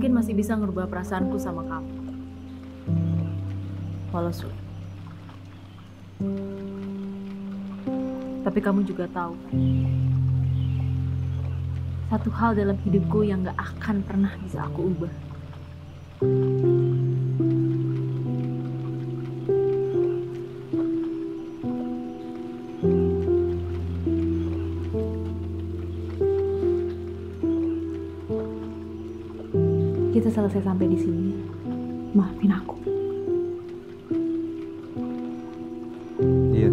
mungkin masih bisa ngerubah perasaanku sama kamu. Walau sulit. Tapi kamu juga tahu, satu hal dalam hidupku yang gak akan pernah bisa aku ubah. Kita selesai sampai di sini. Maafin aku. Iya.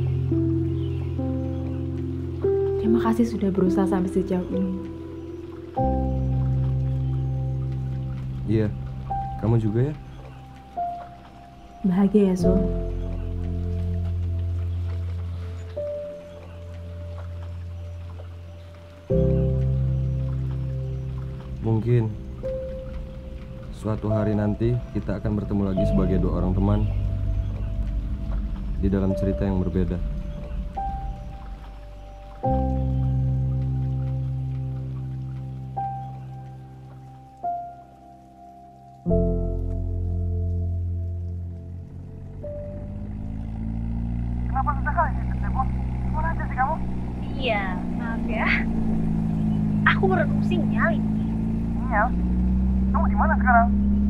Terima kasih sudah berusaha sampai sejauh ini. Iya. Kamu juga ya? Bahagia ya, Sul. Mungkin suatu hari nanti kita akan bertemu lagi sebagai dua orang teman di dalam cerita yang berbeda. Kenapa susah kali sih, Tebo? Kemana aja sih kamu? Iya, maaf ya. Aku baru nunggu sinyal ini. Sinyal? Kamu di mana sekarang?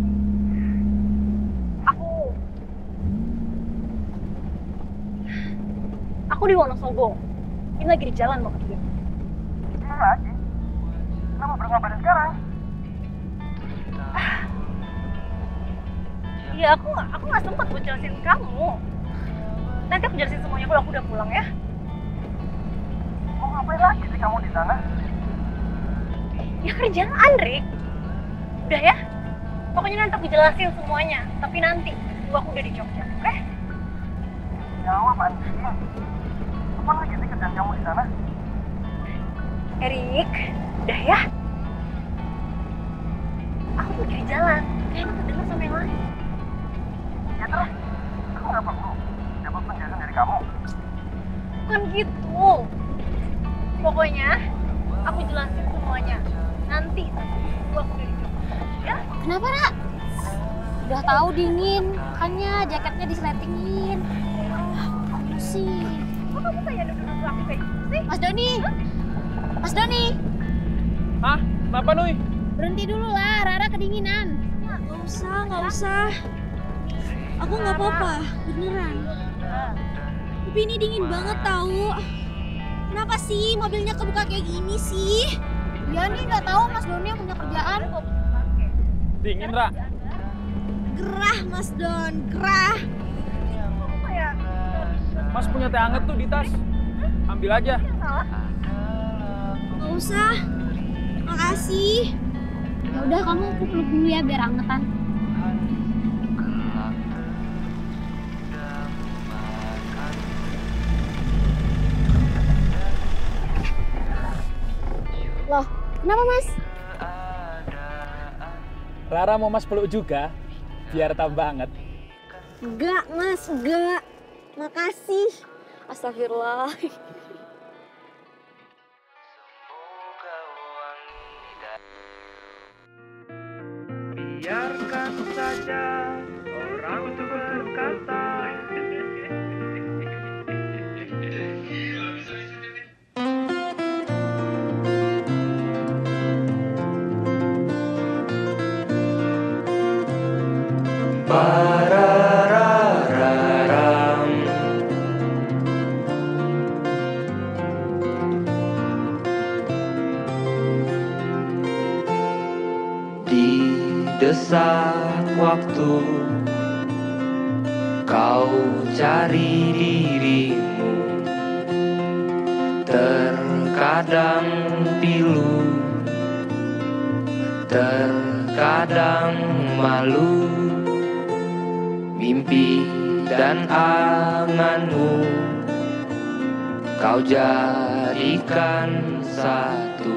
Aku di Wonosobo. Ini lagi di jalan mau pergi. Gimana lagi? Kenapa baru ngabarin sekarang? Iya, aku nggak sempat buat jelasin kamu. Nanti aku jelasin semuanya kalau aku udah pulang ya. Mau ngapain lagi sih kamu di sana? Ya kerjaan, Rick. Udah ya. Pokoknya nanti aku jelasin semuanya. Tapi nanti aku udah di Jogja, oke? Jawab, Anjing. Apa lagi sih kerjaan kamu di sana? Erik, udah ya. Aku lagi di jalan. Kayaknya kedengar sama yang lain. Ya terus, kamu nggak perlu dapat penjelasan dari kamu. Bukan gitu. Pokoknya aku jelasin semuanya. Nanti aku udah di Jogja. Ya? Kenapa, Ra? Udah tahu dingin, makanya jaketnya disletingin. Apa sih? Kok kamu kayak duduk-duduk aku kayak gitu sih? Mas Doni! Mas Doni! Hah? Kenapa, Nuy? Berhenti dulu lah, Rara kedinginan. Nggak usah. Aku nggak apa-apa, beneran. Tapi ini dingin banget tahu. Kenapa sih mobilnya kebuka kayak gini sih? Ya nih nggak tahu Mas Doni yang punya kerjaan. Dingin, Ra. Gerah Mas Don, gerah. Mas punya teh anget tuh di tas. Ambil aja. Nggak usah. Makasih. Ya udah kamu aku peluk dulu ya biar angetan. Loh, kenapa Mas? Rara mau Mas peluk juga, biar tambah anget. Enggak Mas, enggak. Makasih. Astagfirullah. Biarkan saja orang berkata. Di desak waktu kau cari dirimu, terkadang pilu, terkadang malu, mimpi dan anganmu kau jadikan satu,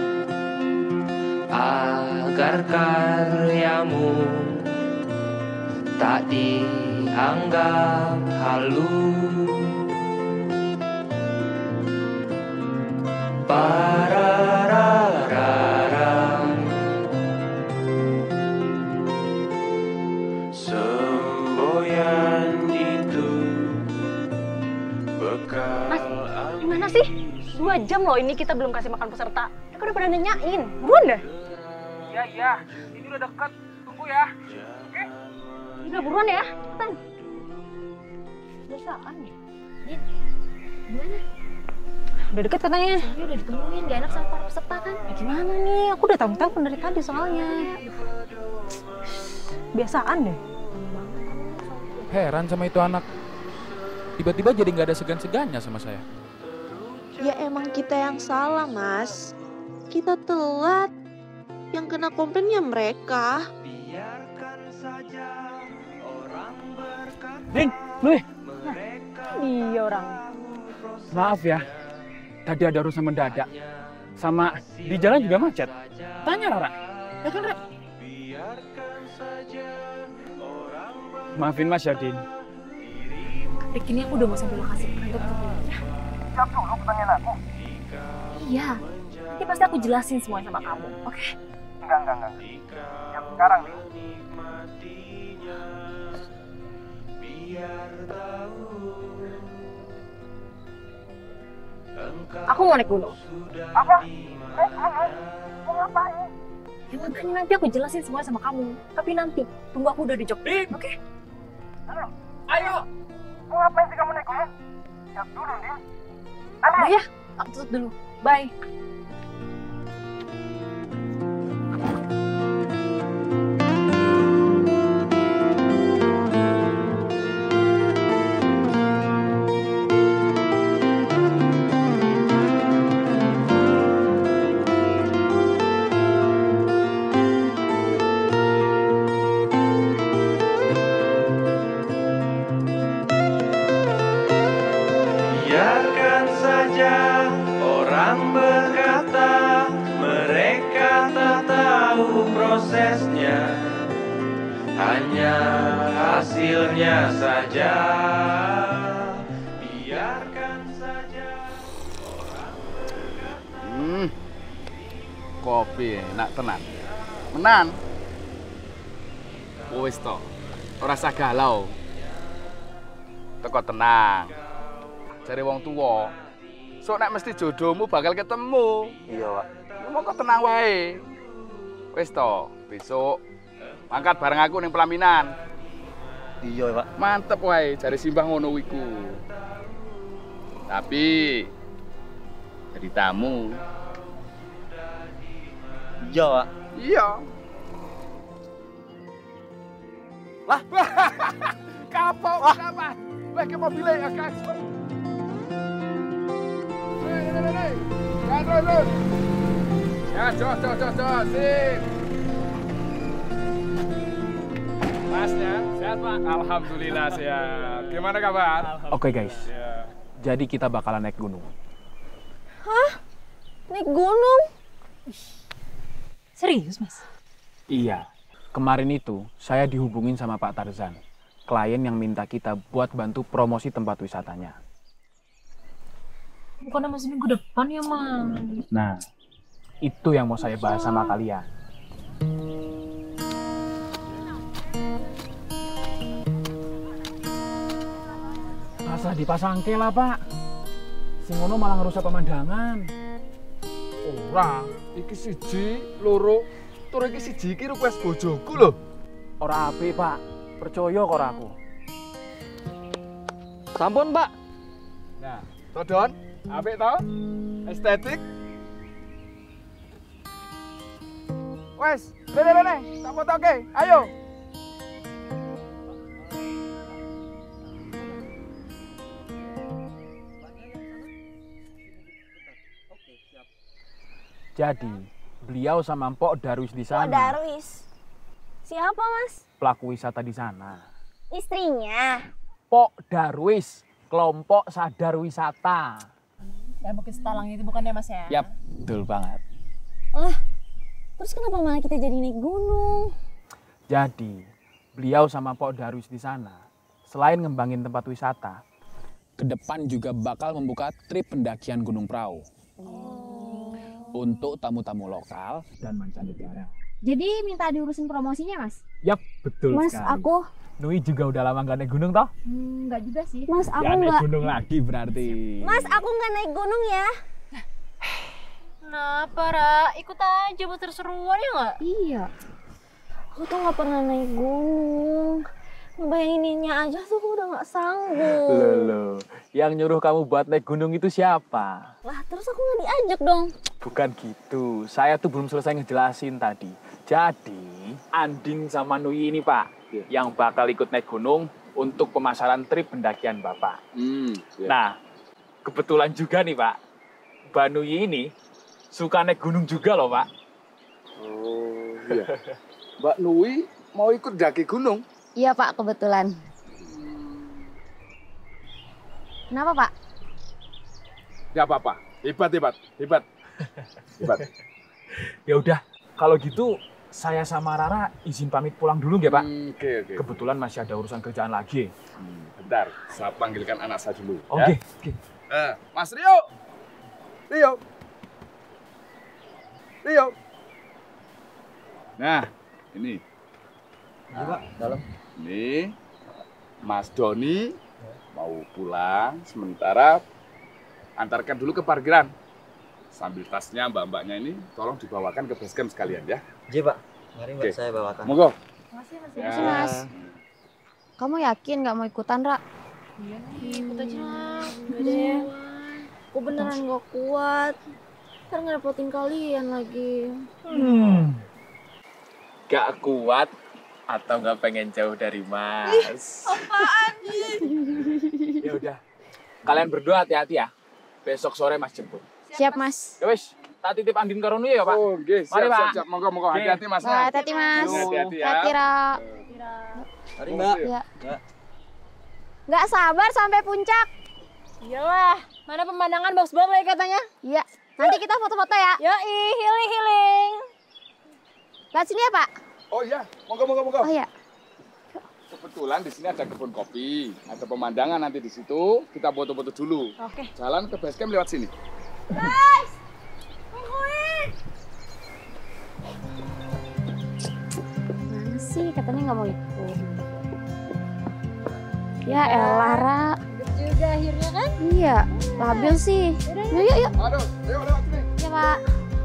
agar karyamu tak dianggap halu. Pararararam, impian itu bekal. Mas, gimana sih? 2 jam loh ini kita belum kasih makan peserta. Mereka udah pada nanyain. Buruan dah. Iya, ini udah dekat. Tunggu ya. Oke? Udah buruan ya, cepetan. Biasaan ya? Din, gimana? Udah deket katanya. Soalnya udah ditungguin, gak enak sama para peserta kan? Ya gimana nih? Aku udah telepon dari tadi soalnya. Biasaan deh. Heran sama itu anak. Tiba-tiba jadi nggak ada segan-segannya sama saya. Ya emang kita yang salah, Mas. Kita telat. Yang kena komplainnya mereka. Ding, lu Iya orang. maaf ya. Tadi ada urusan mendadak. Sama di jalan juga macet. Tanya Rara. Ya kan, Rara? Maafin Mas ya, Din. Rik, ini aku udah mau sampai lokasi kantor ke ya. Jawab dulu pertanyaan aku. Iya, nanti pasti aku jelasin semuanya sama kamu, oke? Enggak. Jawab sekarang nih. Aku mau naik gunung. Apa? Mau ngapain? Ya makanya nanti aku jelasin semuanya sama kamu. Tapi nanti, tunggu aku udah di Jogja, oke? Ayo! Mau ngapain sih kamu naik gunung? Jawab dulu, Din. Udah ya, aku tutup dulu. Bye. Biarkan saja orang berkata mereka tak tahu prosesnya, hanya hasilnya saja. Biarkan saja orang berkata. Kopi enak tenan. Menan. Wis to. Ora usah galau. Teko tenang. Jare wong tuwa, sok nek mesti jodohmu bakal ketemu. Iya, Pak. Lu kok tenang wae. Wis to, besok mangkat bareng aku ning pelaminan. Iya, Pak. Mantep wae, jare Simbah ngono iku. Tapi jadi tamu. Iya, Pak. Iya. Lah, kapok kenapa? Weh, ke mobilnya ya, guys. Terus. Ya, jos. Sip. Masnya, sehat, Pak? Alhamdulillah sehat. Gimana kabar? Oke guys, jadi kita bakalan naik gunung. Naik gunung? Serius, Mas? Iya, kemarin itu saya dihubungin sama Pak Tarzan, klien yang minta kita buat bantu promosi tempat wisatanya. Bukannya masih minggu depan ya, Mas? Nah, itu yang mau saya bahas sama kalian. Masa dipasangke lah, Pak. Sing ngono malah ngerusak pemandangan. Ora, iki siji, loro, tur iki siji iki request bojoku lho. Ora apik, Pak. Percaya karo aku. Sampun, Pak. Nah, Todon, apik to? Estetik. Wes, rene, tak fotoke. Ayo. Jadi, beliau sama Mpok Darwis di sana. Oh, Darwis. Siapa, Mas? Pelaku wisata di sana. Istrinya. Pok Darwis, kelompok sadar wisata. Yang bukit Setalang itu bukan ya, Mas ya? Yap, betul banget. Lah, terus kenapa malah kita jadi naik gunung? Jadi, beliau sama Pok Darwis di sana, selain ngembangin tempat wisata, ke depan juga bakal membuka trip pendakian Gunung Prau. Untuk tamu-tamu lokal dan mancanegara. Jadi minta diurusin promosinya, Mas? Yap, betul Mas, sekali. aku Nui juga udah lama nggak naik gunung toh? Enggak juga sih. Mas, aku Ya naik nggak. gunung lagi berarti. Mas, aku nggak naik gunung ya. Kenapa, Ra? Ikut aja buat seru-seruan ya nggak? Iya. Aku tuh nggak pernah naik gunung. Ngebayanginnya aja tuh aku udah nggak sanggup. Loh, yang nyuruh kamu buat naik gunung itu siapa? Lah, terus aku nggak diajak dong. Bukan gitu, saya tuh belum selesai ngejelasin tadi. Jadi, Andin sama Nui ini Pak, yang bakal ikut naik gunung untuk pemasaran trip pendakian Bapak. Nah, kebetulan juga nih Pak, Mbak Nui ini suka naik gunung juga loh Pak. Oh iya. Mbak Nui mau ikut daki gunung? Iya Pak, kebetulan. Kenapa Pak? Ya apa-apa, hebat. Ya udah, kalau gitu saya sama Rara izin pamit pulang dulu ya Pak. Oke. Kebetulan masih ada urusan kerjaan lagi. Bentar, saya panggilkan anak saya dulu. Oke. Mas Rio. Nah, ini. Iya Pak, dalam. Ini Mas Doni mau pulang sementara antarkan dulu ke parkiran. Sambil tasnya mbak-mbaknya ini tolong dibawakan ke base camp sekalian ya. Iya Pak, mari Mbak Oke. saya bawakan. Monggo. Makasih, Mas. Ya. Makasih, Mas. Kamu yakin nggak mau ikutan, Ra? Iya nih, ikut aja lah. Udah deh. Aku beneran gak kuat. Ntar ngerepotin kalian lagi. Gak kuat atau nggak pengen jauh dari Mas? Apaan? Ya udah, kalian berdua hati-hati ya. Besok sore Mas jemput. Siap, Mas. Ya wis, tak titip Andin karo Nui ya Pak. Oh, nggih, Mari, Pak. siap. Monggo. Oke. Hati-hati Mas. Wah, hati-hati, Mas. Hati-hati ya. Hati, Ra. Mari Mbak. Ya. Ya. Nggak sabar sampai puncak. Iyalah, mana pemandangan bagus banget lagi katanya. Iya. Nanti kita foto-foto ya. Yoi, healing. Lihat sini ya, Pak. Oh iya, monggo. Oh iya. Kebetulan di sini ada kebun kopi, ada pemandangan nanti di situ. Kita foto-foto dulu. Oke. Jalan ke base camp lewat sini. Guys! Tungguin! Mana sih? Katanya nggak mau ikut. Ya elah, Ra. Juga akhirnya kan? Iya, labil sih. Yuk. Aduh, ayo lewat sini. Ya, Pak.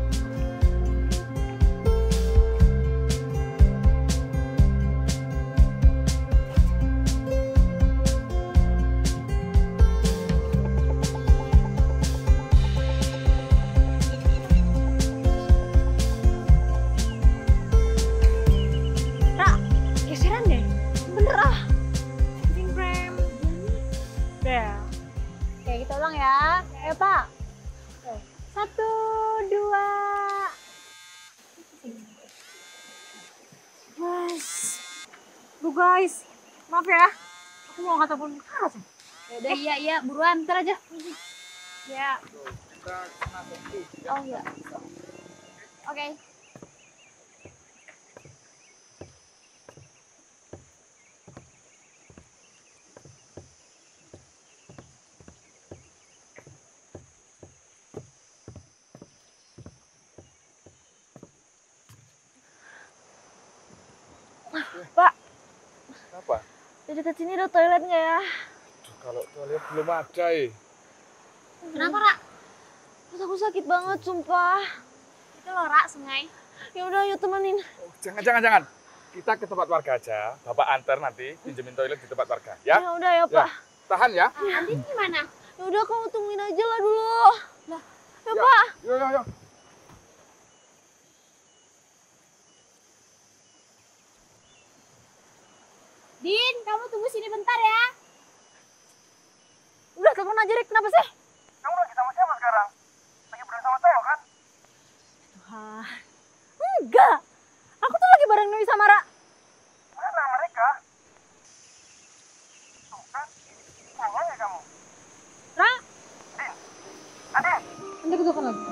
Geseran deh. Bener ah. Sing frame. Udah. Oke, kita ulang ya. Ayo, Pak. 1, 2. Mas. Duh, guys. Maaf ya. Aku mau angkat telepon. Yaudah, iya, buruan, ntar aja. Ya. Oh iya. Oke. Pak, Kenapa? di dekat sini ada toilet nggak ya? Kalau toilet belum ada, Kenapa, Ra? Terus aku sakit banget, sumpah. Itu loh, Ra, sungai. Ya udah, ayo temenin. Oh, jangan. Kita ke tempat warga aja. Bapak antar nanti pinjemin toilet di tempat warga, ya? Ya udah ya, Pak. Tahan ya. Andin gimana? Ya udah, kamu tungguin aja lah dulu. Lah, ya, Ya. Pak. Yo. Din, kamu tunggu sini bentar ya. Udah, telepon aja, Rik. Kenapa sih? Kamu lagi sama siapa sekarang? Lagi bareng sama Teo kan? Tuhan. Enggak. Aku tuh lagi bareng Nui sama Ra. Mana mereka? Tuh kan, tanya ya kamu. Ra, Adin, nanti aku telepon lagi.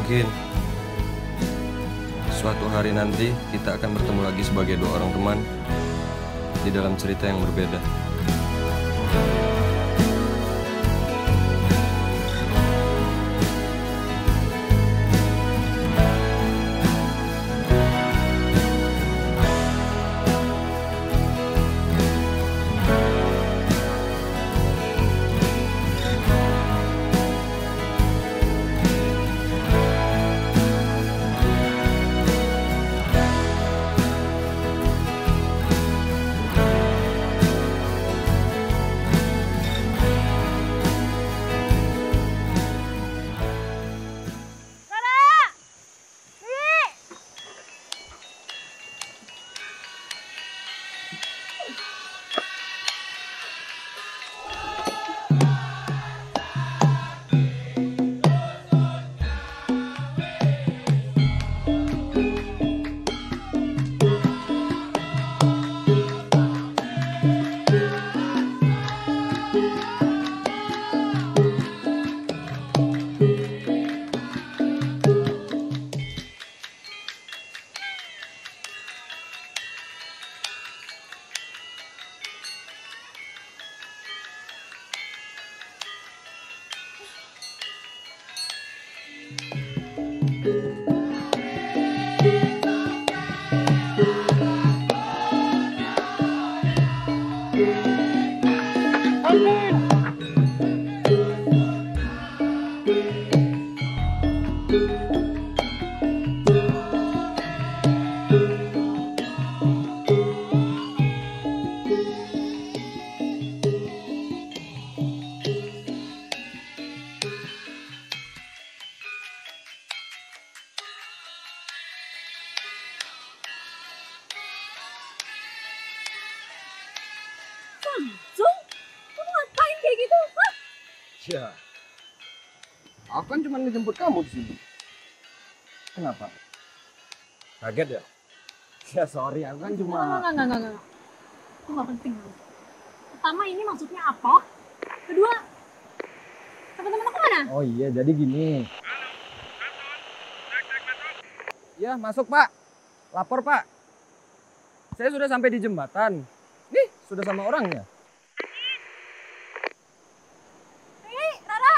Mungkin suatu hari nanti kita akan bertemu lagi sebagai dua orang teman di dalam cerita yang berbeda. Langsung? Kamu ngapain kayak gitu? Hah? Ya, aku kan cuma ngejemput kamu di sini. Kenapa? Kaget ya? Ya sorry, aku kan cuma... Enggak. Itu nggak penting. Pertama, ini maksudnya apa? Kedua, teman-teman aku mana? Oh iya, jadi gini. Ya, masuk Pak. Lapor Pak. Saya sudah sampai di jembatan. Nih, sudah sama orangnya. Rara!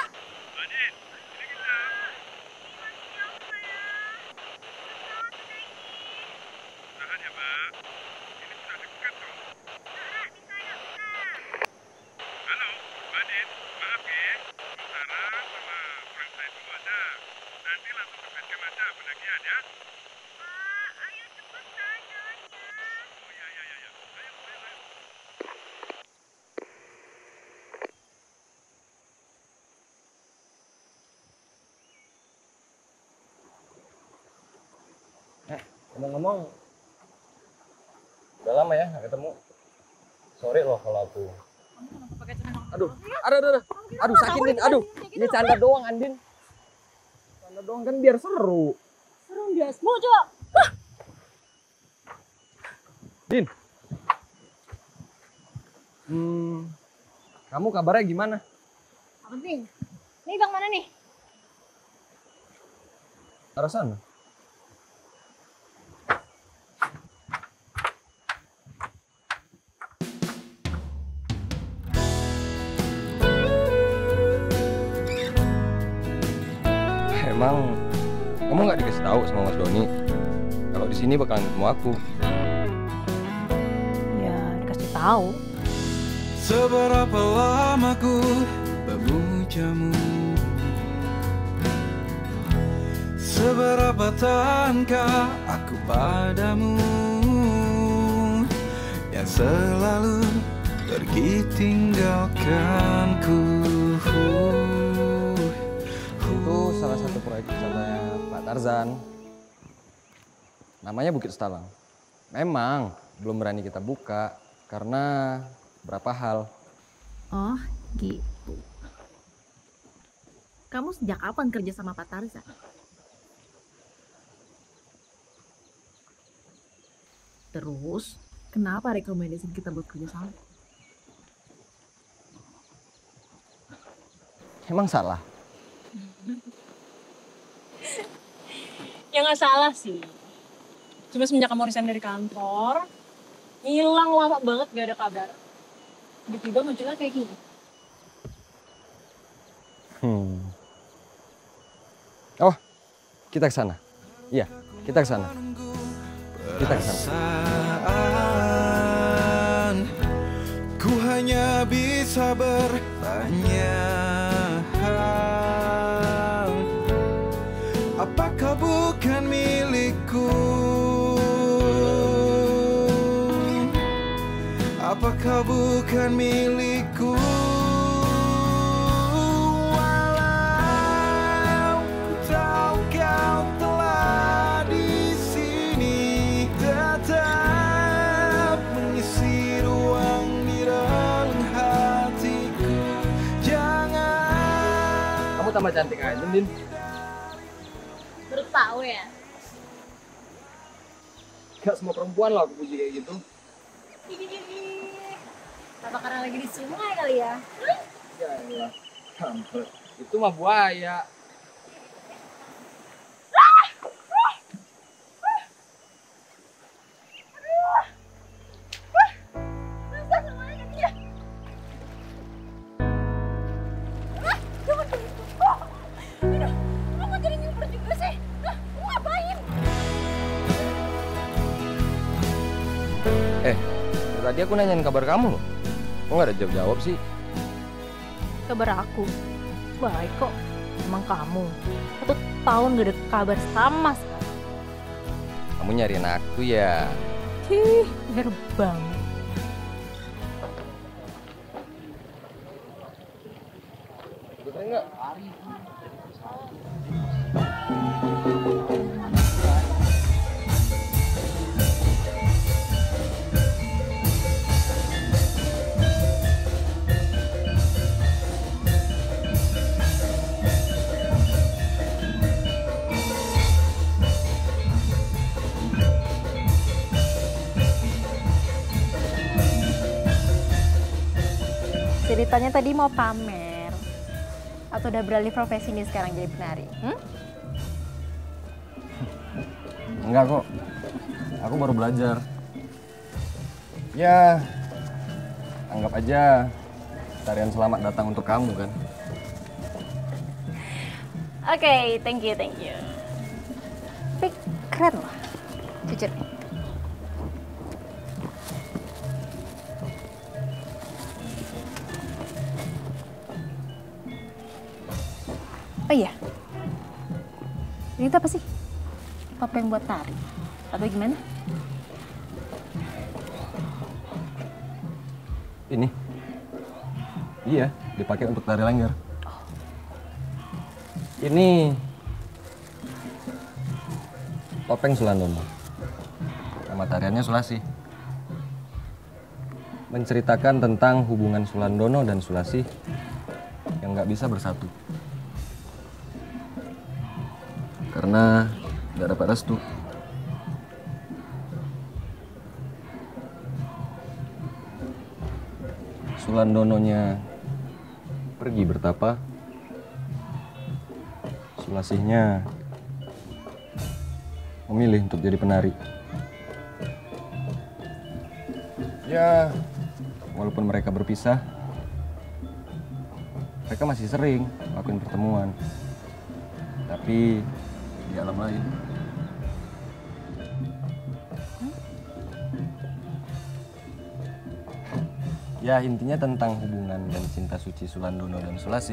Ngomong-ngomong, udah lama ya nggak ketemu. Sorry loh kalau aku. Aduh, sakit Din. Aduh, ini canda doang Andin. Canda doang kan biar seru. Seru dia, semua coba. Din. Kamu kabarnya gimana? Apa penting? Nih bang mana nih? Arah sana. Emang kamu nggak dikasih tahu sama Mas Doni kalau di sini bakalan ketemu aku? Ya dikasih tahu. Seberapa lama ku memujamu, seberapa tahankah aku padamu, yang selalu pergi tinggalkanku. Itu salah satu proyek wisatanya Pak Tarzan. Namanya Bukit Setalang. Memang belum berani kita buka karena berapa hal. Oh gitu. Kamu sejak kapan kerja sama Pak Tarzan? Terus kenapa rekomendasi kita buat kerja sama? Emang salah? Ya nggak salah sih. Cuma semenjak kamu resign dari kantor, hilang lama banget gak ada kabar. Tiba-tiba munculnya kayak gini. Oh, kita ke sana. Iya, kita ke sana. Kita ke sana. Ku hanya bisa bertanya, apakah bukan milikku? Apakah bukan milikku? Walau ku tahu kau telah di sini, tetap mengisi ruang di dalam hatiku. Jangan. Kamu tambah cantik aja, Din. Baru tahu ya? Gak semua perempuan loh aku puji kayak gitu. Apa karena lagi di sungai kali ya? Ya iyalah, kampret. Itu mah buaya. Tadi aku nanyain kabar kamu loh. Kok nggak ada jawab-jawab sih? Kabar aku? Baik kok. Emang kamu? 1 tahun gak ada kabar sama sekali. Kamu nyariin aku ya? Hih, bener banget. Betul nggak? Ceritanya tadi mau pamer atau udah beralih profesi nih sekarang jadi penari? Enggak kok, aku baru belajar. Ya, anggap aja tarian selamat datang untuk kamu kan. Oke, thank you. Tapi keren loh, jujur. Oh iya, ini tuh apa sih? Topeng buat tari? Atau gimana? Ini? Iya, dipakai untuk tari lengger. Ini topeng Sulandono. Nama tariannya Sulasi. Menceritakan tentang hubungan Sulandono dan Sulasi yang nggak bisa bersatu. Karena nggak dapat restu. Sulandononya pergi bertapa, Sulasihnya memilih untuk jadi penari. Ya, walaupun mereka berpisah, mereka masih sering lakuin pertemuan. Tapi di alam lain. Ya, intinya tentang hubungan dan cinta suci Sulandono dan Sulasi.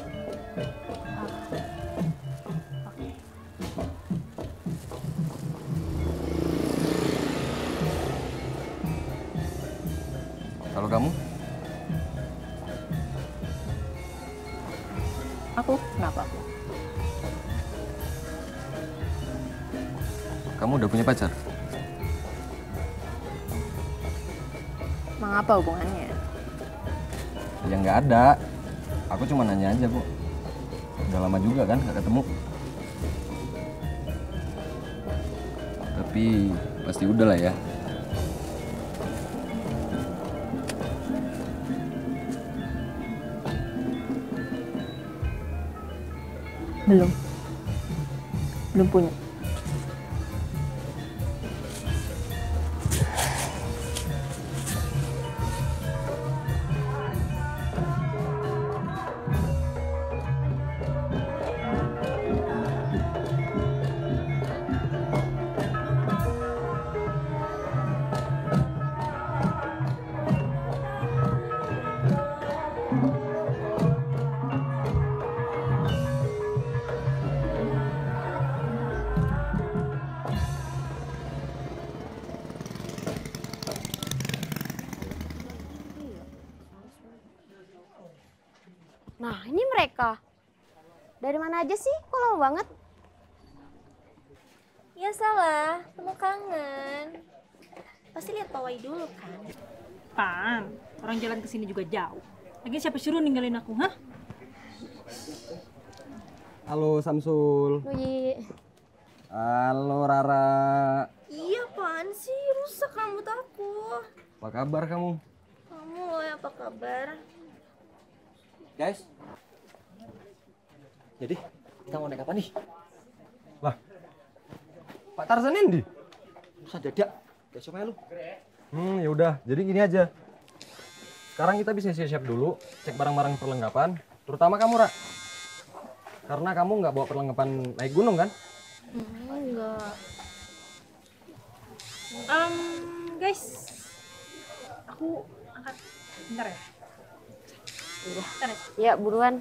Kalau kamu? Aku? Kenapa? Kamu udah punya pacar? Emang apa hubungannya? Ya nggak ada. Aku cuma nanya aja kok. Udah lama juga kan nggak ketemu. Tapi pasti udah lah ya. Belum punya. mereka? Dari mana aja sih? Kok lama banget? Ya salah, kamu kangen. Pasti lihat pawai dulu kan? Pan, orang jalan ke sini juga jauh. Lagi siapa suruh ninggalin aku, hah? Halo Samsul. Nuyi. Halo Rara. Iya, apaan sih? Rusak rambut aku. Apa kabar kamu? Kamu loh yang apa kabar? Guys. Jadi, kita mau naik apa nih? Lah, Pak Tarzan Endi? Usah dadak. Gak sama lu. Ya udah. Jadi gini aja. Sekarang kita bisa siap-siap dulu, cek barang-barang perlengkapan, terutama kamu, Ra. Karena kamu nggak bawa perlengkapan naik gunung kan? Enggak. Guys, aku angkat bentar ya. Bentar ya. Ya, buruan.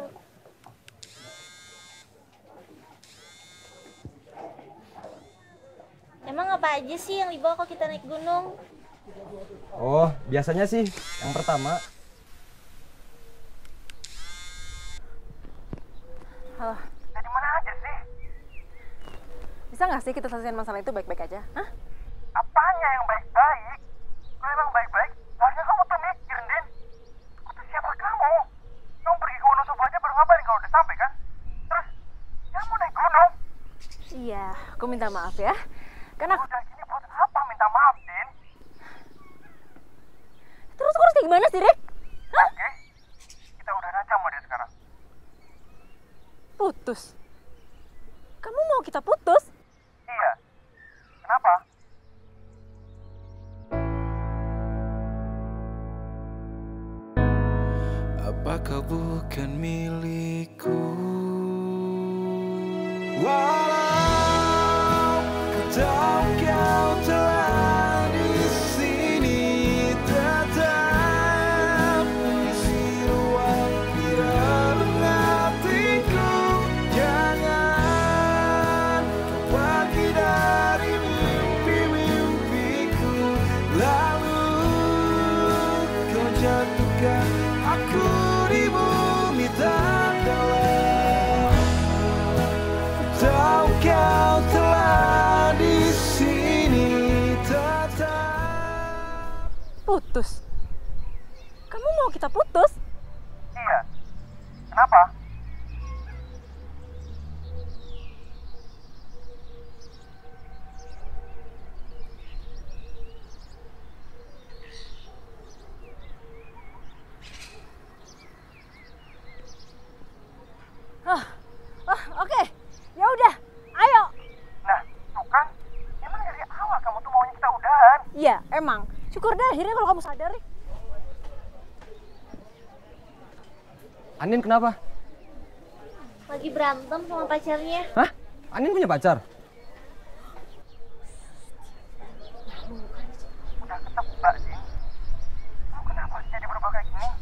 Emang apa aja sih yang dibawa kalau kita naik gunung? Oh, biasanya sih yang pertama. Halo. Dari mana aja sih? Bisa nggak sih kita selesaiin masalah itu baik-baik aja? Hah? Apanya yang baik-baik? Kalau emang baik-baik, harusnya kamu tuh mikir, Din. Aku tuh siapa kamu? Kamu pergi ke Wonosobo aja baru ngabarin kalau udah sampai kan? Terus, kamu naik gunung? Iya, aku minta maaf ya. Karena udah gini buat apa minta maaf, Din? terus aku harus kayak gimana sih, Rek? Hah? Oke, kita udah aja sama dia sekarang. Putus? Kamu mau kita putus? Iya. Kenapa? Apakah bukan milikku? Walau ku tahu kau telah di sini, tetap mengisi ruang di dalam hatiku. Jangan kau pergi dari mimpi-mimpiku, lalu kau jatuhkan aku di bumi tak dalam. Tahu kau telah di sini tetap. Putus? Kamu mau kita putus? Iya. Kenapa? Oke. Ya udah. Ayo. Nah, tuh kan. Emang dari awal kamu tuh maunya kita udahan. Iya, emang. Syukur deh akhirnya kalau kamu sadar. Anin kenapa? Lagi berantem sama pacarnya. Hah? Anin punya pacar? Udah ketebak, Din. Kamu kenapa sih jadi berubah kayak gini?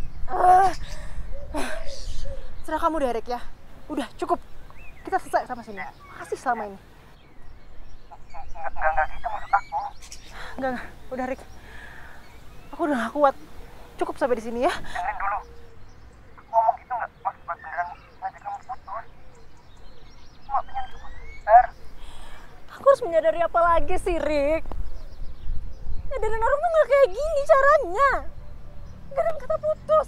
Serah kamu deh, Rek ya. Udah, cukup. Kita selesai sama sini. Makasih selama ini. Enggak gitu maksud aku. Enggak. Udah, Rik. Aku udah gak kuat. Cukup sampai di sini ya. Dengerin dulu. Aku ngomong gitu nggak maksud buat beneran ngajak kamu putus. Cuma pengen kamu sadar. Aku harus menyadari apa lagi sih, Rik? Nyadarin orang tuh gak kayak gini caranya. Gak ada kata putus.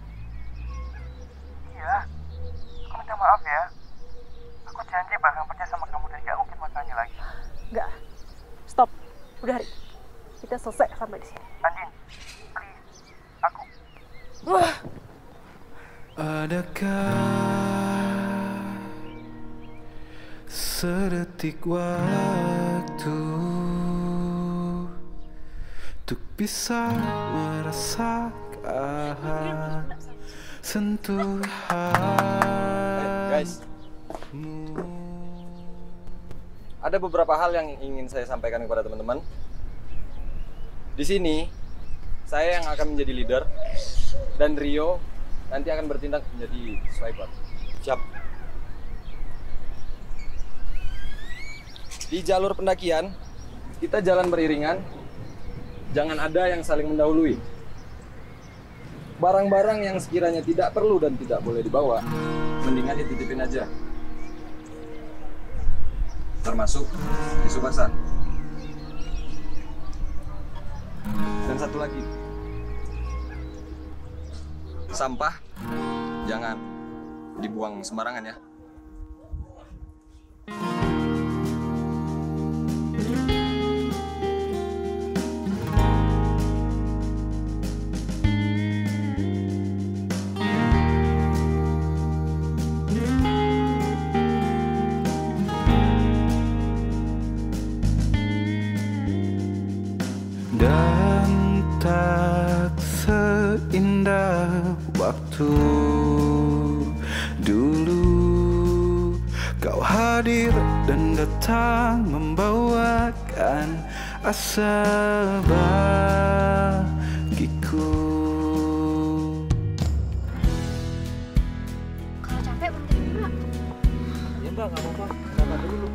Iya. Aku minta maaf ya. Aku janji bakal percaya sama kamu dan gak mungkin masalahnya lagi. Enggak. Stop. Udah, Rik. Kita selesai sampai di sini. Andin, please. Aku. Adakah sedetik waktu untuk bisa merasakan sentuhan? Guys, ada beberapa hal yang ingin saya sampaikan kepada teman-teman. Di sini, saya yang akan menjadi leader dan Rio nanti akan bertindak menjadi swiper. Siap. Di jalur pendakian, kita jalan beriringan. Jangan ada yang saling mendahului. barang-barang yang sekiranya tidak perlu dan tidak boleh dibawa, mendingan dititipin aja. Termasuk tisu basah. Dan satu lagi, sampah jangan dibuang sembarangan ya. Dan tak seindah waktu dulu kau hadir dan datang membawakan asa bagiku. Kalau capek berhenti dulu. Ya Mbak, nggak apa-apa. Makan dulu.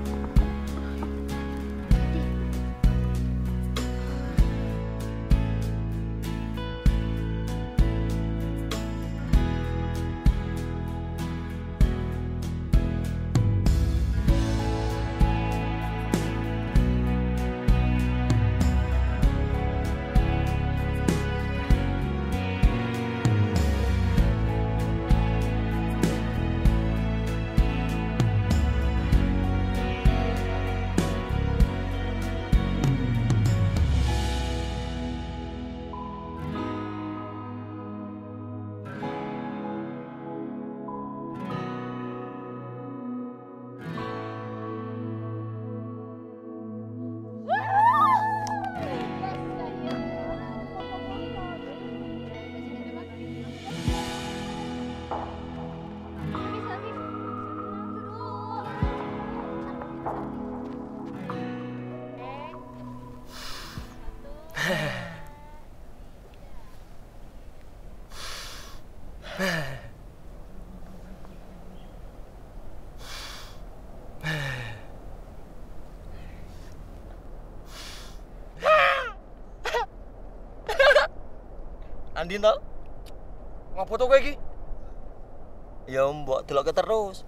Andin tau? Ngopo to kowe iki? Ya mbok delokke terus.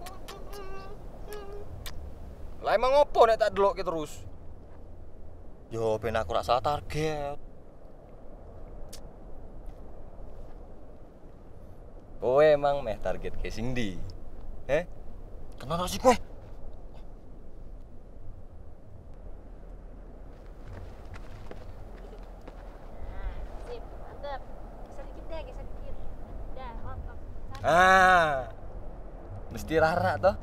Lah emang ngopo nek tak delokke terus? Yo ben aku ora salah target. Kowe emang meh target ke sing ndi? Kenapa sih kowe? Mesti Rara toh?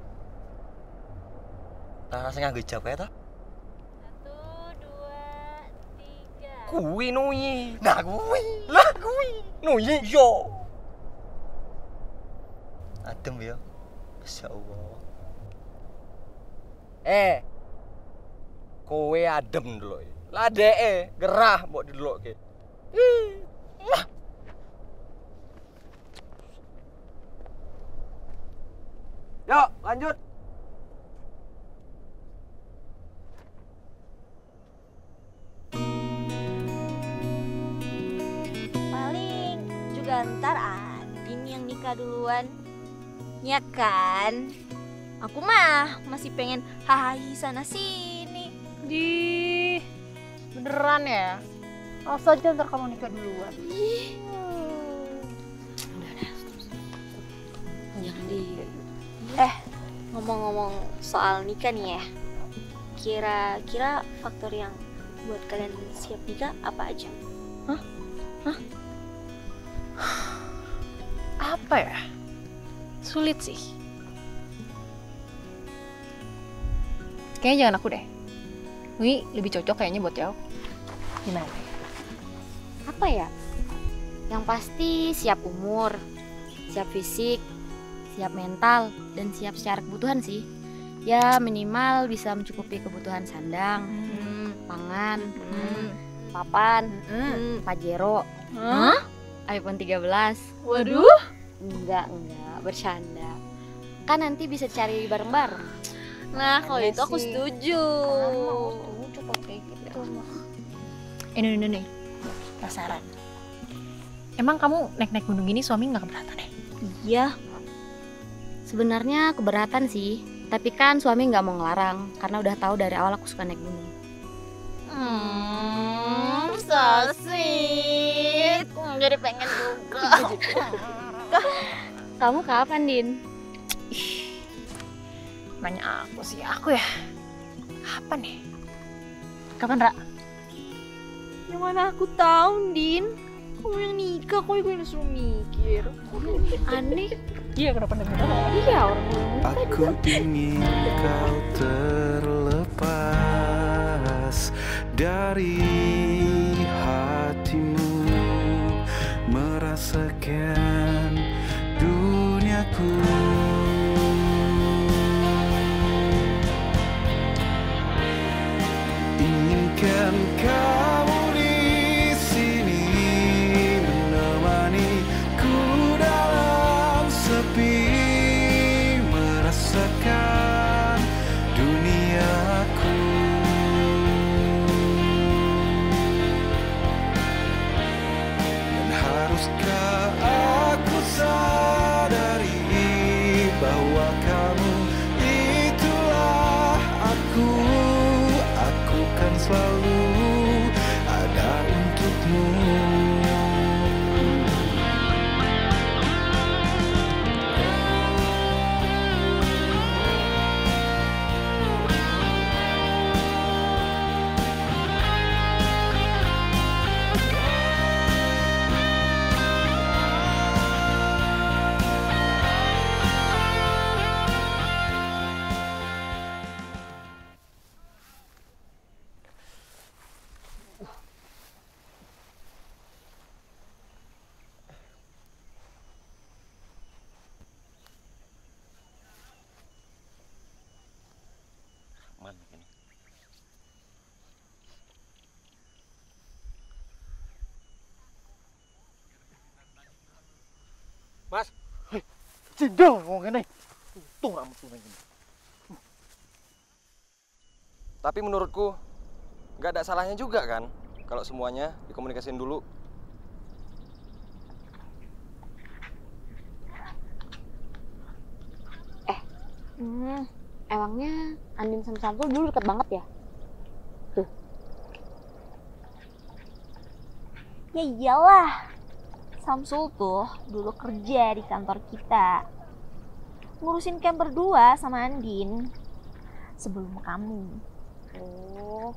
Rara sing nganggo hijab kae toh? 1, 2, 3. Kuwi Nuyi. Nah kuwi. Lah kuwi Nuyi yo. Adem ya. Masyaallah. Kowe adem ndeloke. Lah deke gerah mbok didelokke. Yuk, lanjut. Paling juga ntar Andin yang nikah duluan. Ya kan? Aku mah masih pengen hahaha sana sini. Di beneran ya? Asal aja ntar kamu nikah duluan. Jangan di. Ngomong-ngomong soal nikah nih ya. Kira-kira faktor yang buat kalian siap nikah apa aja? Apa ya? Sulit sih. Kayaknya jangan aku deh. Wih, lebih cocok kayaknya buat jauh. Gimana? Apa ya? Yang pasti siap umur, siap fisik, siap mental, dan siap secara kebutuhan sih. Ya minimal bisa mencukupi kebutuhan sandang, pangan, papan, Pajero, iPhone 13. Waduh. Enggak, bercanda. Kan nanti bisa cari bareng-bareng. Nah, kalau Iya itu aku sih. setuju. Setuju kok kayak gitu. Ini nih, penasaran. Emang kamu naik-naik gunung gini suami nggak keberatan ya? Iya. Sebenarnya keberatan sih, tapi kan suami nggak mau ngelarang karena udah tahu dari awal aku suka naik gunung. So sweet. Jadi pengen juga. Kamu kapan, Din? Nanya aku sih, aku ya. Kapan nih? Kapan, Ra? Yang mana aku tahu, Din. Kamu yang nikah, kok gue yang suruh mikir. Aneh. Iya, kenapa nih? Iya, orang Aku ingin kau terlepas dari hatimu, merasakan duniaku. Inginkan kamu di sini menemaniku dalam sepi, merasakan duniaku. Dan haruskah aku sadari bahwa kamu itulah aku. Aku kan selalu ada untukmu. Mas, cendol ngomong ini. Untung ramu tuh ini. Tapi menurutku nggak ada salahnya juga kan kalau semuanya dikomunikasiin dulu. Emangnya Andin sama Samsul dulu deket banget ya? Tuh. Ya iyalah. Samsul tuh dulu kerja di kantor kita. Ngurusin camp berdua sama Andin. Sebelum kamu. Oh.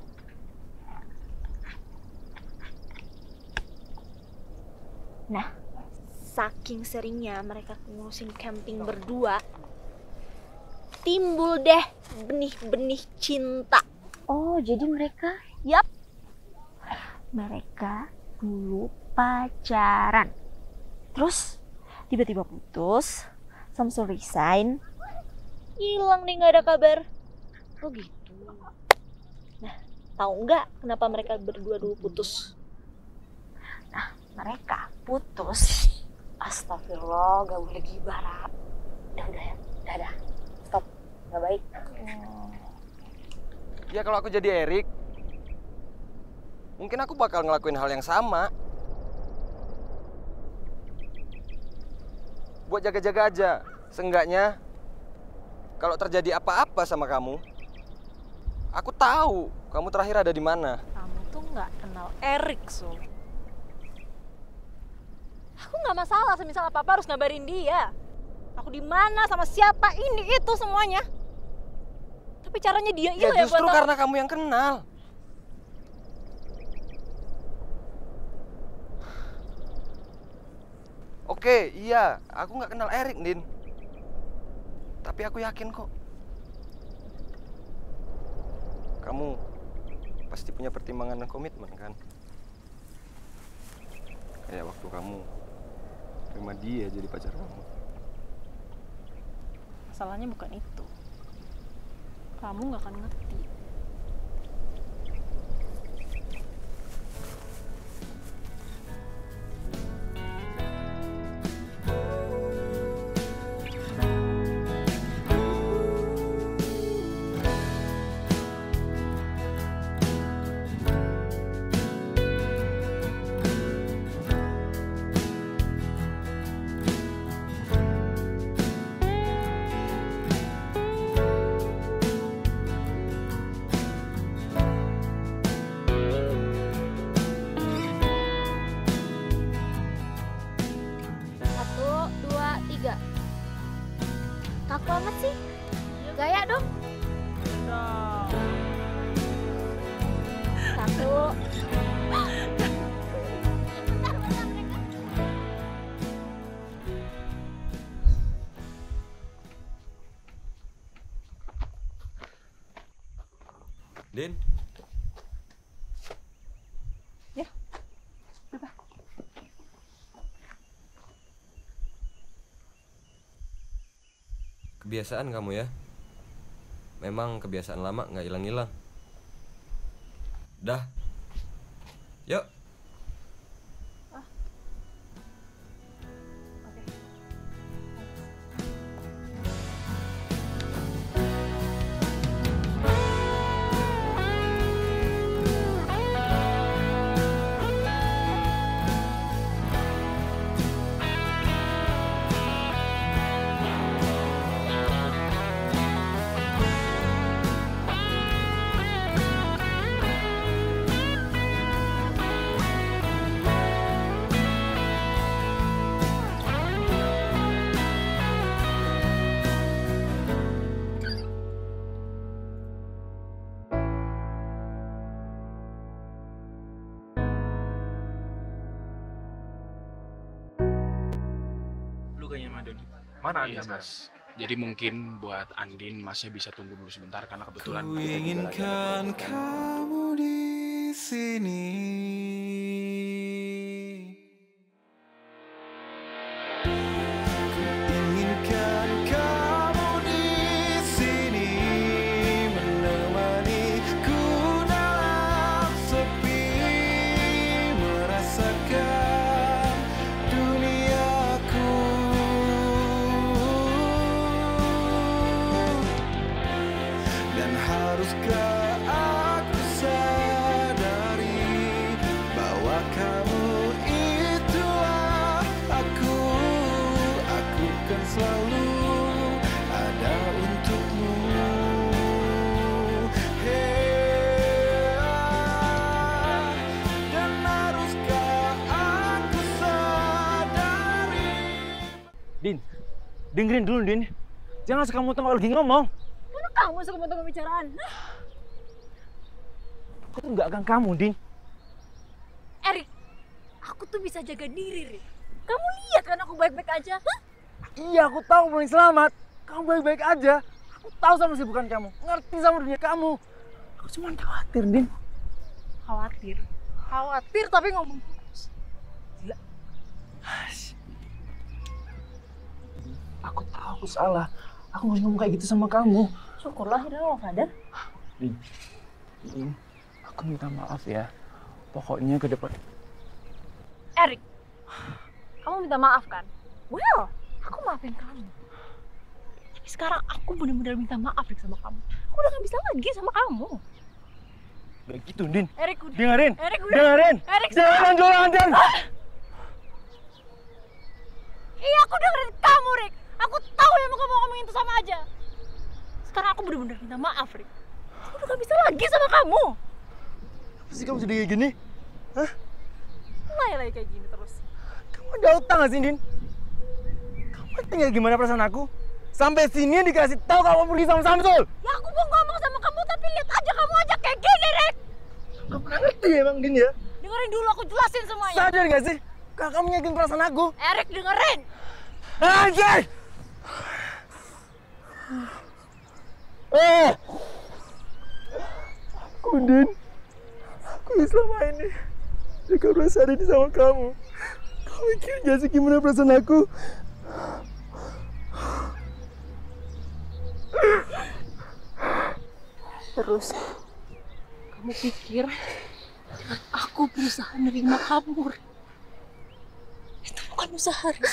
Nah, saking seringnya mereka ngurusin camping berdua, timbul deh benih-benih cinta. Oh, jadi mereka? Yap. Mereka dulu pacaran. Terus tiba-tiba putus, Samsul resign, hilang deh nggak ada kabar. Oh gitu. Nah, tahu nggak kenapa mereka berdua dulu putus? Nah, mereka putus. Astagfirullah, gak boleh gibah, Ra. Udah, stop, gak baik. Ya kalau aku jadi Erik, mungkin aku bakal ngelakuin hal yang sama. Buat jaga-jaga aja. Seenggaknya, kalau terjadi apa-apa sama kamu, aku tahu kamu terakhir ada di mana. Kamu tuh nggak kenal Erik, so. Aku nggak masalah, semisal apa-apa harus ngabarin dia. Aku di mana, sama siapa, ini, itu semuanya. Tapi caranya dia Ya yang justru buat karena kamu yang kenal. Oke, iya, aku nggak kenal Erik, Din. Tapi aku yakin kok. Kamu pasti punya pertimbangan dan komitmen, kan? Kayak waktu kamu terima dia jadi pacar kamu. Masalahnya bukan itu. Kamu nggak akan ngerti. Din. Ya. Berapa? Kebiasaan kamu ya. Memang kebiasaan lama nggak hilang-hilang. Dah. Yuk. Mana Andin? Iya, Mas. Jadi mungkin buat Andin Masnya bisa tunggu dulu sebentar karena kebetulan Ku inginkan kamu di sini. Ku inginkan kamu di sini menemaniku dalam sepi, merasakan duniaku. Dan haruskah aku sadari bahwa kamu itulah aku. Aku kan selalu ada untukmu. Hey, dan haruskah aku sadari. Din, dengerin dulu Din. Jangan sekamu-kamu lagi ngomong. Mana kamu suka pembicaraan? Aku tuh nggak akan kamu, Din. Erik, aku tuh bisa jaga diri, Rik. Kamu lihat kan aku baik-baik aja? Hah? Iya, aku tahu paling selamat. Kamu baik-baik aja. Aku tahu sama kesibukan kamu. Ngerti sama dunia kamu. Aku cuma khawatir, Din. Khawatir? Khawatir tapi ngomong terus. Gila. Aku tahu aku salah. Aku harus ngomong kayak gitu sama kamu. Syukurlah akhirnya lo sadar. Din, aku minta maaf ya. Pokoknya ke depan. Erik, kamu minta maaf kan? Well, aku maafin kamu. Tapi sekarang aku benar-benar minta maaf Rik sama kamu. Aku udah gak bisa lagi sama kamu. Gak gitu, Din. Erik udah. Dengerin. Erik udah. Dengerin. Erik jangan jualan, Din. Iya, aku dengerin kamu, Rik. Aku tahu yang mau kamu ngomongin itu sama aja. Sekarang aku benar-benar minta maaf, Rik. Aku udah gak bisa lagi sama kamu. Apa sih kamu jadi kayak gini? Hah? Lagi kayak gini terus. Kamu ada utang gak sih, Din? Kamu ngerti gak gimana perasaan aku? Sampai sini dikasih tahu kalau kamu pergi sama Samsul. Ya aku mau ngomong sama kamu, tapi lihat aja kamu aja kayak gini, Rik. Kamu pernah ngerti emang, Din ya? Dengerin dulu, aku jelasin semuanya. Sadar gak sih? Kalau kamu nyakitin perasaan aku. Erik, dengerin. Anjay! Aku, Din. Aku selama ini jaga perasaan ini sama kamu. Kamu mikir gak sih gimana perasaan aku? Terus, kamu pikir aku berusaha nerima kamu, Rik? Itu bukan usaha, Rik.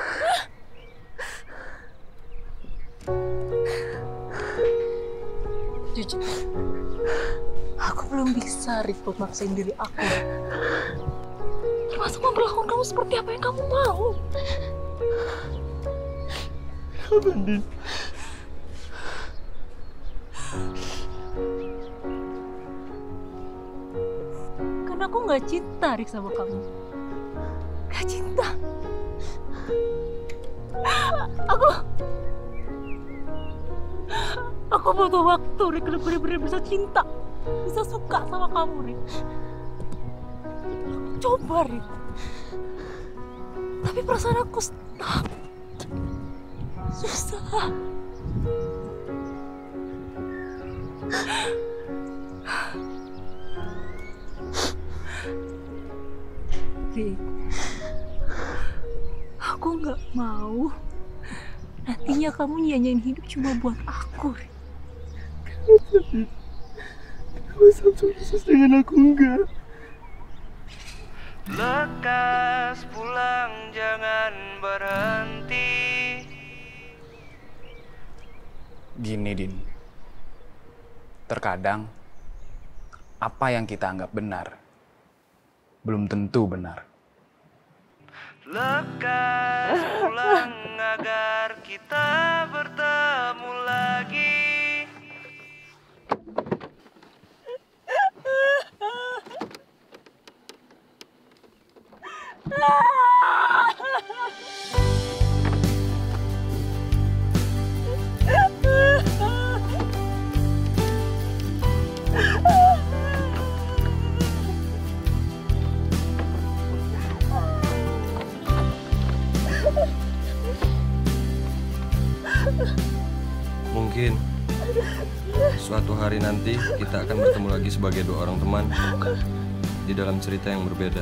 Jujur, aku belum bisa, Rik, buat maksain diri aku. Termasuk memperlakukan kamu seperti apa yang kamu mau. Apa, Din? Karena aku nggak cinta, Rik, sama kamu. Gak cinta. Aku butuh waktu, Rik, bener-bener bisa cinta, bisa suka sama kamu, Rik. coba, Rik. Tapi perasaan aku stuck. Susah. Rik, aku nggak mau nantinya kamu nyanyain hidup cuma buat aku, Rik. Kamu satu khusus dengan aku enggak. Lekas pulang, jangan berhenti. Gini, Din. Terkadang, apa yang kita anggap benar, belum tentu benar. Lekas pulang agar kita bertemu lagi. Mungkin suatu hari nanti kita akan bertemu lagi sebagai dua orang teman di dalam cerita yang berbeda.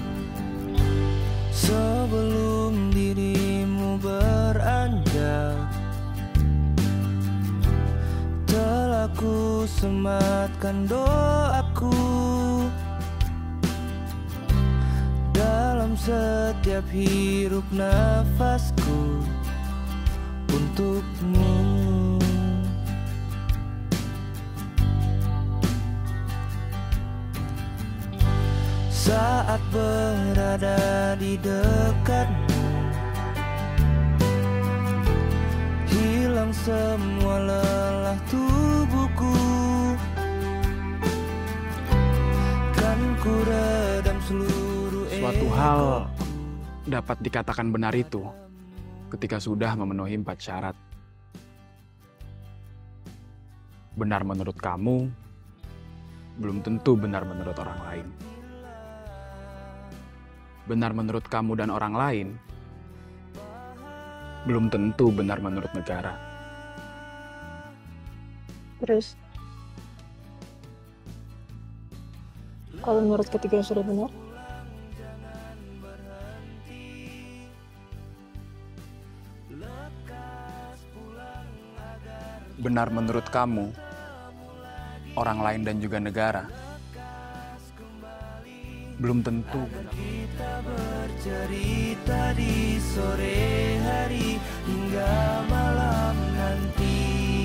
Sebelum dirimu beranjak, telah ku sematkan doaku dalam setiap hirup nafasku untukmu. Saat berada di dekatmu, hilang semua lelah tubuhku. Kan ku redam seluruh Suatu hal dapat dikatakan benar itu ketika sudah memenuhi 4 syarat. Benar menurut kamu, belum tentu benar menurut orang lain. Benar menurut kamu dan orang lain, belum tentu benar menurut negara. Terus, kalau menurut ketiga sudah benar? Benar menurut kamu, orang lain dan juga negara, belum tentu benar. Kita bercerita di sore hari hingga malam nanti.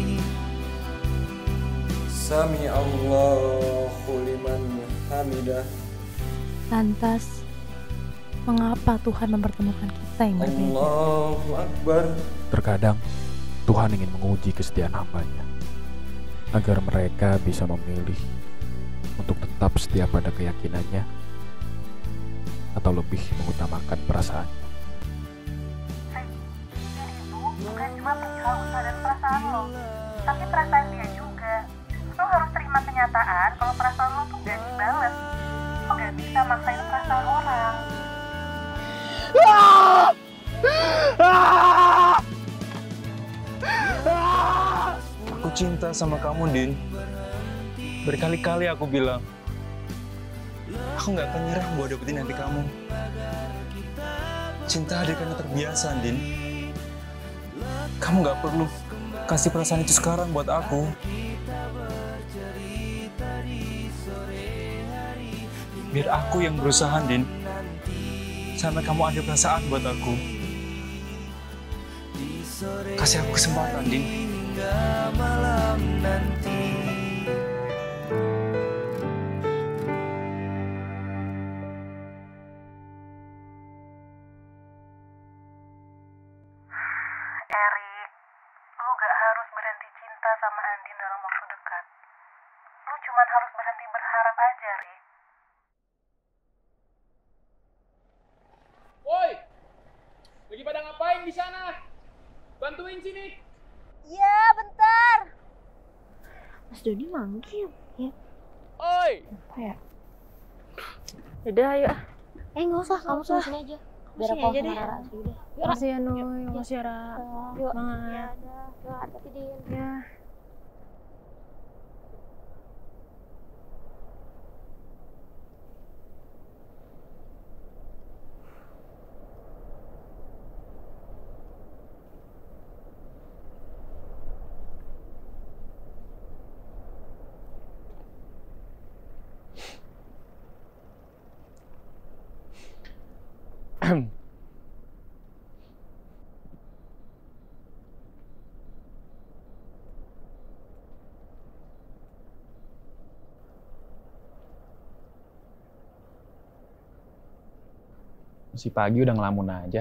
Sami Allahu liman hamidah. Lantas, mengapa Tuhan mempertemukan kita yang berbeda? Allahu Akbar. Terkadang, Tuhan ingin menguji kesetiaan hamba-Nya, agar mereka bisa memilih untuk tetap setia pada keyakinannya, atau lebih mengutamakan perasaannya. Dia itu bukan cuma perihal usaha dan perasaan lo, tapi perasaan dia juga. Lo harus terima kenyataan kalau perasaan lo tuh gak dibales. Lo gak bisa maksain perasaan orang. Aku cinta sama kamu, Din. Berkali-kali aku bilang, aku nggak akan nyerah buat dapetin hati kamu. Cinta hadir karena terbiasa, Din. Kamu nggak perlu kasih perasaan itu sekarang buat aku. Biar aku yang berusaha, Din. Sampai kamu ada perasaan buat aku. Kasih aku kesempatan, Din. Hingga malam nanti. Erik, lo gak harus berhenti cinta sama Andin dalam waktu dekat. Lo cuma harus berhenti berharap aja, Rik. Woi, lagi pada ngapain di sana? Bantuin sini. Iya, bentar. Mas Doni manggil ya. Oi. Apa ya? Yaudah, ayo. Nggak usah, kamu tunggu sini aja. Biar aku aja sama deh. Rara aja udah. Makasih ya Nuy, makasih ya Ra. Yuk. Semangat. Yuk, hati-hati Din. Ya. Masih pagi udah ngelamun aja.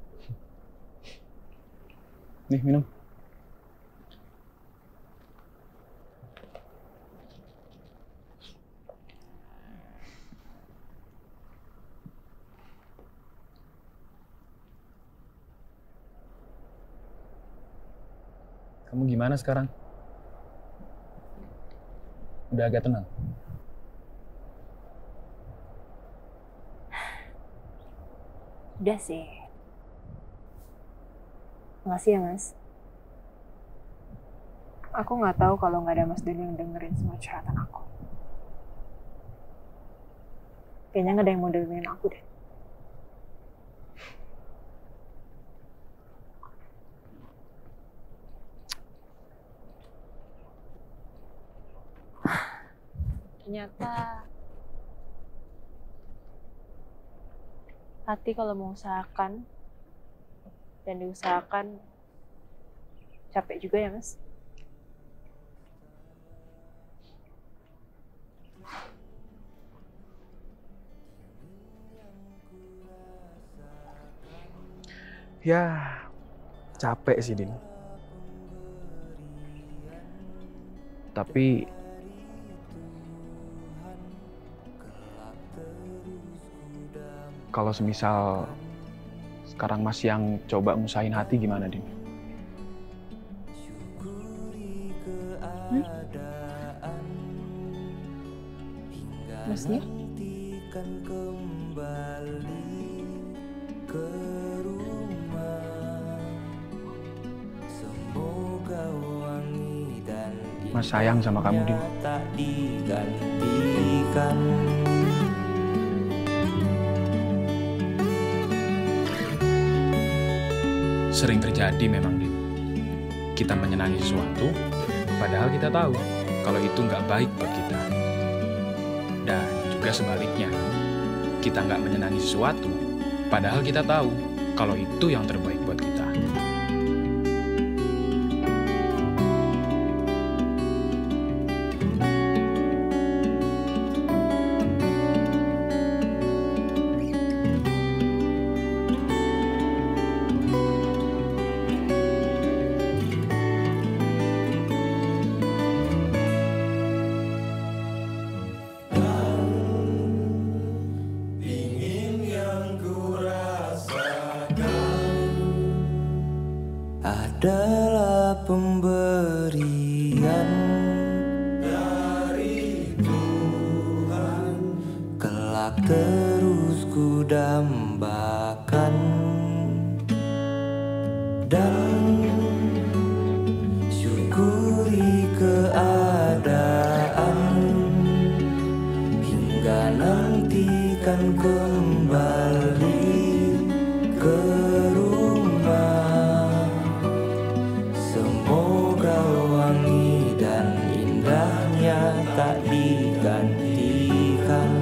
Nih, minum. Kamu gimana sekarang? Udah agak tenang? Udah sih. Makasih ya, Mas. Aku nggak tahu kalau nggak ada Mas Doni yang dengerin semua curhatan aku. Kayaknya nggak ada yang mau dengerin aku deh. Ternyata hati kalau mau usahakan dan diusahakan capek juga ya, Mas. Ya, capek sih, Din. Tapi kalau semisal sekarang Mas yang coba ngusahain hati gimana, Din? Masnya? Mas sayang sama kamu, Din. Tak digantikan. Sering terjadi memang, Din. Kita menyenangi sesuatu, padahal kita tahu kalau itu nggak baik buat kita. Dan juga sebaliknya, kita nggak menyenangi sesuatu, padahal kita tahu kalau itu yang terbaik buat kita. Adalah pemberian dari Tuhan, kelak terus ku dambakan dan syukuri keadaan hingga nantikan kembali ke rumah. Semoga wangi dan indahnya tak digantikan.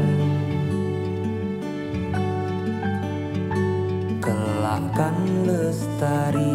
Kelak kan lestari